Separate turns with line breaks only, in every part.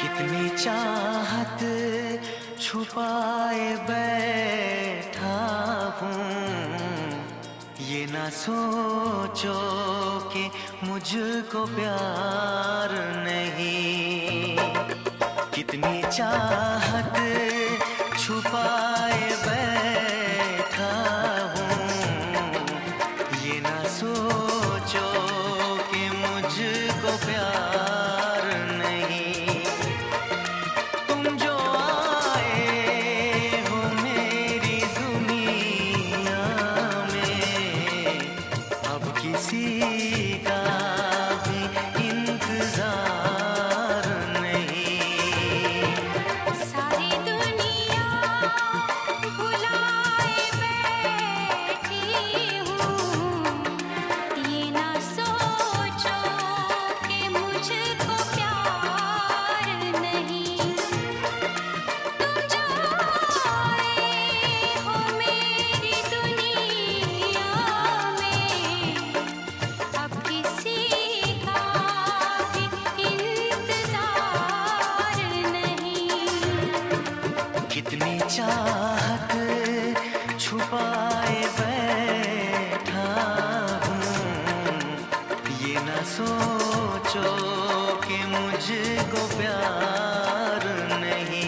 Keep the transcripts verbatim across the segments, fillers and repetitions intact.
कितनी चाहत छुपाए बैठा हूँ, ये ना सोचो कि मुझको प्यार नहीं। कितनी चाहत छुपाए बैठा हूँ, ये ना सोचो कि मुझको प्यार नहीं। तुम जो आए हो मेरी दुनिया में, अब किसी का भी इंतजार नहीं।
सारी दुनिया भुलाए बैठी हूँ, ये ना सोचो कि मुझको प्यार नहीं। तुम जो आए हो मेरी दुनिया में, अब किसी का भी इंतजार नहीं।
कितनी चाहत छुपाए बैठा हूँ, ये ना सोचो कि मुझको प्यार नहीं।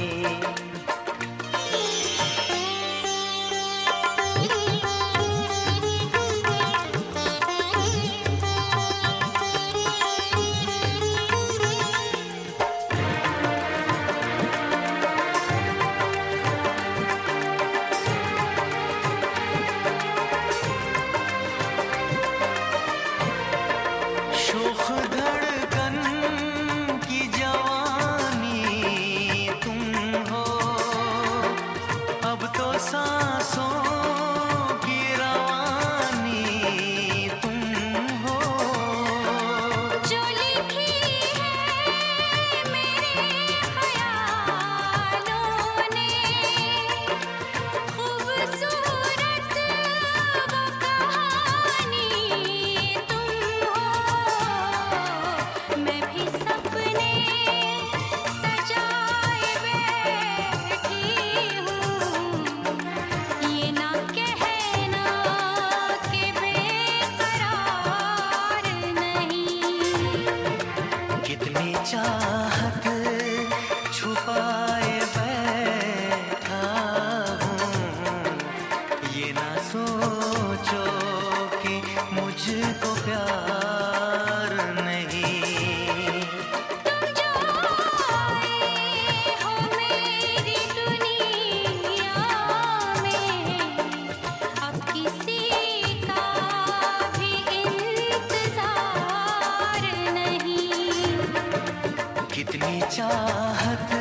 शोख धड़कन की जवानी तुम हो, अब तो सांसों की रवानी तुम हो।
जो लिखी है मेरे ख्यालों ने, खूबसूरत वो कहानी तुम हो। मैं भी सपने सजाए बैठी हूँ, ये ना कहना कि बेकरार नहीं।
कितनी चाहत छुपाए बैठा हूँ, ये ना सोचो कि मुझको प्यार नहीं।
तुम जो आए हो मेरी दुनिया में, अब किसी का भी इंतजार नहीं।
कितनी चाहत